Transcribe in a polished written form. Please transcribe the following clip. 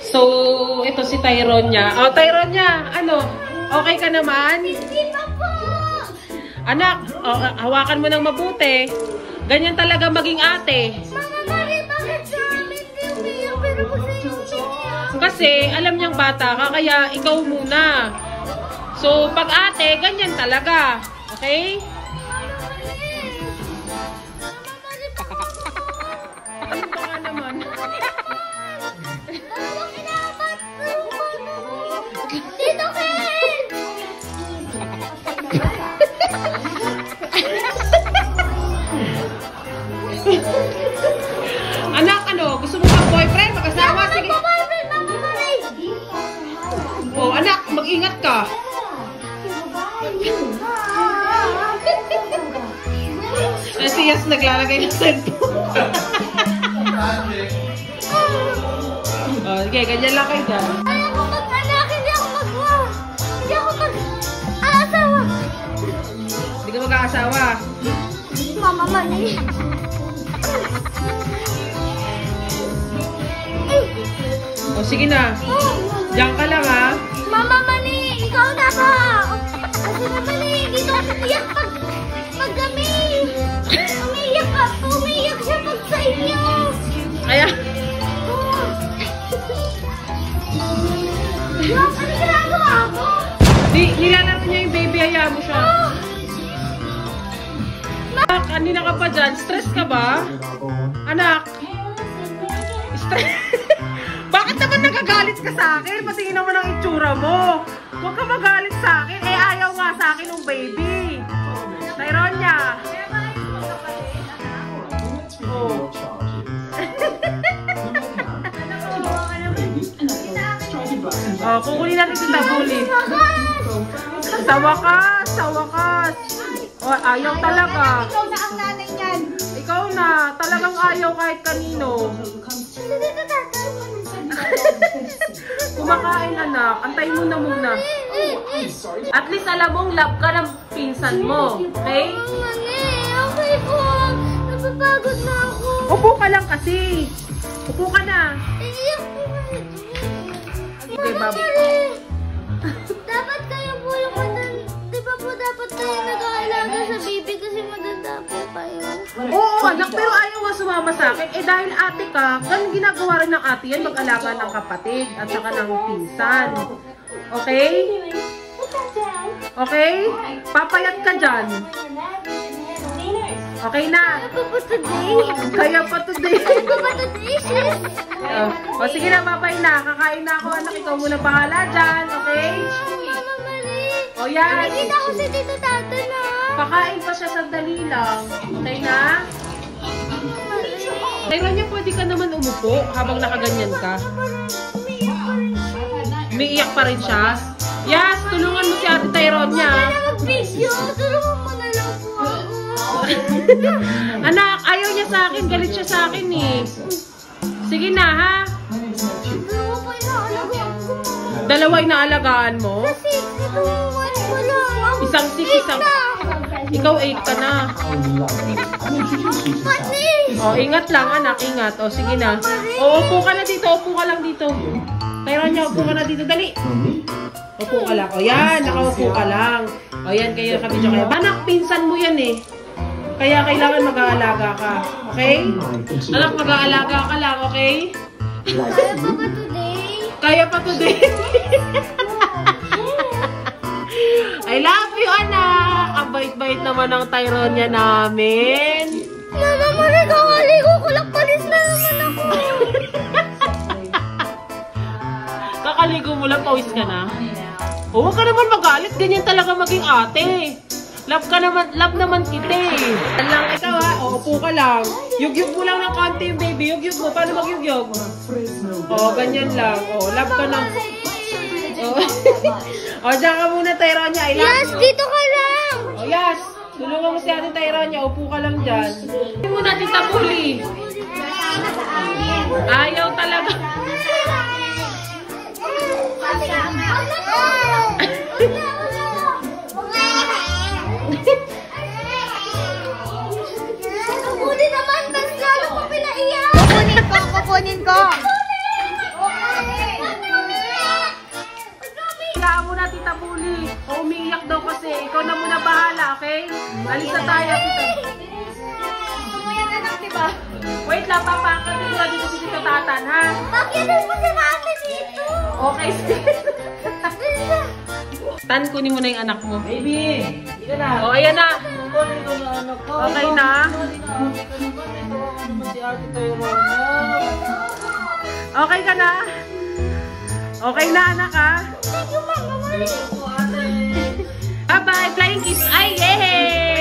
So, ito si Tyronia. Oh, Tyronia, ano? Okay ka naman? Hindi pa po. Anak, hawakan mo ng mabuti. Ganyan talaga maging ate. Mama Mari, bakit sa amin hindi umiyak pero po sa iyo umiyak? Kasi alam niyang bata ka, kaya ikaw muna. So, pag ate, ganyan talaga. Okay? Ano ba nga naman? Dito, Ken! Anak, ano? Gusto mo bang boyfriend? Mag-asawa? Sige. Oh, anak, mag-ingat ka. Si Yas naglalagay ng cellphone. Oh, sige, ganyan lang kayo dyan. Ayaw ko mag-anak, hindi ako mag-aasawa. Hindi ka mag-aasawa. Mama Mari. O, sige na. Diyan ka lang, ha? Mama Mari, ikaw na ba? Kasi naman dito ako iyak pag kami. Umiyak siya pag sa inyo. Kaya, Ano ginagawa mo? nilalaro niya yung baby, hayaan mo siya. Anak, kanina ka pa dyan. Stress ka ba? Anak. Stress. Bakit naman nagagalit ka sa akin? Patingin naman ang itsura mo. Huwag ka magalit sa akin. Eh, ayaw nga sa akin ng baby. Tyronia. Oh. Oh, kukunin natin si Tabuli. Sa wakas, sa wakas. Oh, ayaw talaga. Ikaw na ang nanay niyan. Ikaw na, talagang ayaw kahit kanino. Kumakain, anak. Antay mo na muna. At least alam mong love ka ng pinsan mo. Okay? Okay po. Napapagod na ako. Upo ka lang kasi. Upo ka na. Iiyak po kasi. Sige, Mama Bob. Mari, dapat kayo po yung di ba po dapat kayo nag-aalaga sa baby kasi maganda po kayo. Oo, anak, pero ayaw nga sumama sa akin. Eh, dahil ate ka, ganun ginagawa rin ng ate yan, mag-alaga ng kapatid at saka ng pinsan. Okay? Okay? Papayat ka dyan. Okay na. Kaya pa today. Kaya pa today. Kaya pa today, sis. O, sige na, babay na. Kakain na ako, anak. Ikaw muna bahala dyan. Okay? Mama Mari. O, yan. Nakikita ko si Tito Tato na. Pakain pa siya sandali lang. Okay na? Kaya niya, pwede ka naman umupo habang nakaganyan ka. Umiiyak pa rin siya. Yes, tulungan mo si Ate Tyronia. Wala mag-video. Tulungan mo na lang po ako. Anak, ayaw niya sa akin. Galit siya sa akin eh. Sige na, ha? Dalawa pa inaalagaan ko. Dalawa inaalagaan mo? Kasi ito, one ko lang. Isang 6, isang... Ikaw 8 ka na. Pati. O, ingat lang, anak. Ingat. O, sige na. O, upo ka na dito. Upo ka lang dito. Tyronia, upo ka na dito. Dali. Upo ka lang. O, yan. Nakaupo ka lang. O, yan. Kayo nakabidyo kayo. Anak, pinsan mo yan eh. Kaya kailangan mag-aalaga ka. Okay? Anak, mag-aalaga ka lang. Okay? Kaya pa ba today? Kaya pa today. I love you, anak. Ang bait-bait naman ng Tyronia namin. Mama Mari, kakaligo ko lang. Palis na naman ako. Kakaligo mo lang, pawis ka na. Oh, huwag ka naman magalit. Ganyan talaga maging ate. Love naman kita eh. Yan lang ikaw ha. O, upo ka lang. Yugyug mo lang ng konti yung baby. Yugyug mo. Paano magyugyug? O, ganyan lang. O, love ka ng... O, dyan ka muna, Tyronia. Yes, dito ka lang. O, yes. Tulungan mo si Ate Tyronia. Upo ka lang dyan. Hindi mo natin Tabuli. Ayaw talaga. Kukunin naman, mas lalo ko pinaiyak. Kukunin ko. umiiyak daw kasi. Ikaw na muna bahala, okay? Alis na tayo. Mamaya na lang, diba? Wait lang, papakatin ko dito si Tito Tatan, ha? Bakit mo si Mami dito? Okay, sige. Tan, kunin mo na yung anak mo. Baby! Ika na! O, ayan na. Kunin ko na anak ko. Okay na? Si Ate Tyrone. Okay ka na? Okay na, anak, ha? Thank you, Mama. Thank you po, ate. Bye-bye. Flying kiss. Ay, yay!